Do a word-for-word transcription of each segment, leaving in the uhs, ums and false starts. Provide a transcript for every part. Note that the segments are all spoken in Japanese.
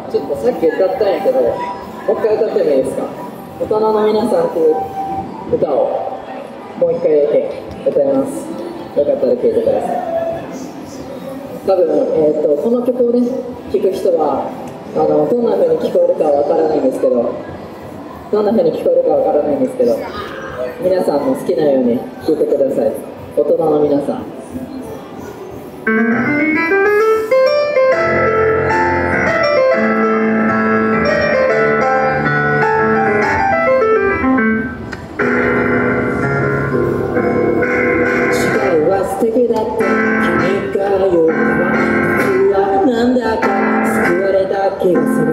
ちょっとさっき歌ったんやけど、もう一回歌ってもいいですか。大人の皆さんっていう歌をもう一回だけ歌います。よかったら聴いてください。多分、えー、とこの曲をね聴く人はあのどんな風に聞こえるかはわからないんですけど、どんな風に聞こえるかわからないんですけど、皆さんも好きなように聴いてください。大人の皆さん。素敵だって君が言うから僕はなんだか救われた気がする。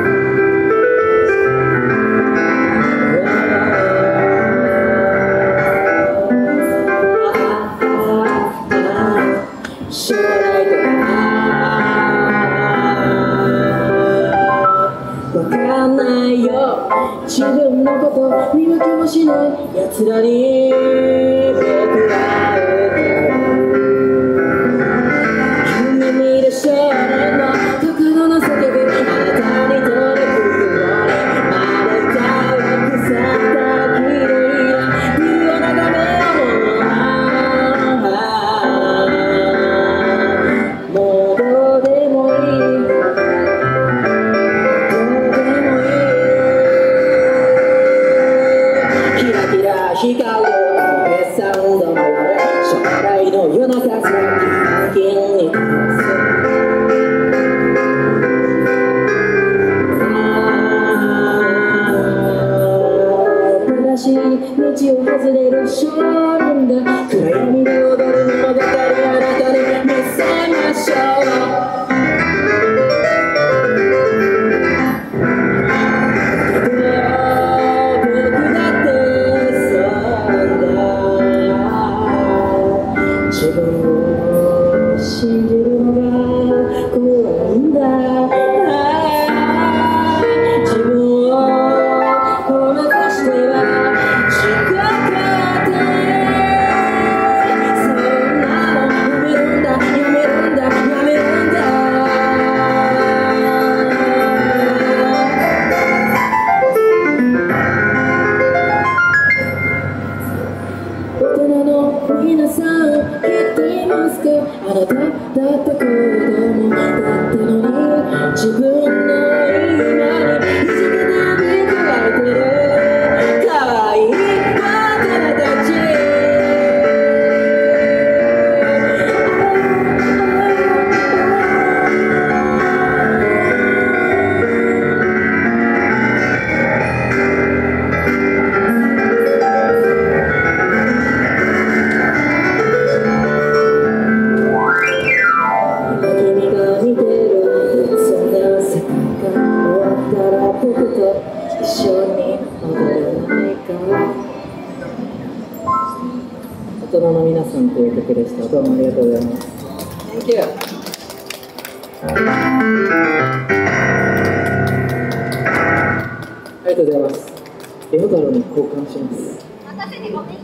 将来とかわかんないよ、自分のこと見向きもしない奴らに僕は少年の心の叫び、あなたに届くようにまだ歌う腐った綺麗な冬を眺めよう。もうどうでもいい、どうでもいい。キラキラ光るベッサンドの夜、将来の夜中さキンキンに照らす。道を外れる少年だ、暗闇で踊る物語、あなたに見せましょう。僕だってそうだ、自分を信じるのが怖いんだ。自分をごまかしては皆さん知っていますか、あなただって子供だったのに、自分の今にいじけてびくられてる可愛い大人たち。大人の皆さんという曲でした。どうもありがとうございます。Thank you。ありがとうございます。エホ太郎に交換します。